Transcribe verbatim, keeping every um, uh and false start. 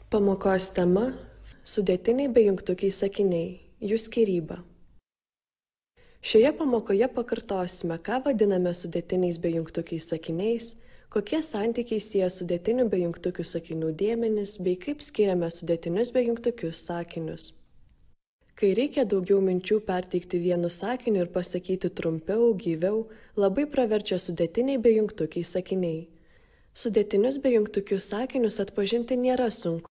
Pamokos tema – sudėtiniai bei jungtukiai sakiniai, jų skyryba. Šioje pamokoje pakartosime, ką vadiname sudėtiniais bei jungtukiais sakiniais, kokie santykiai sieja sudėtinių bei jungtukių sakinių dėmenis, bei kaip skiriame sudėtinius bei jungtukius sakinius. Kai reikia daugiau minčių perteikti vienu sakiniu ir pasakyti trumpiau, gyviau, labai praverčia sudėtiniai bei jungtukiai sakiniai. Sudėtinius bei jungtukius sakinius atpažinti nėra sunku.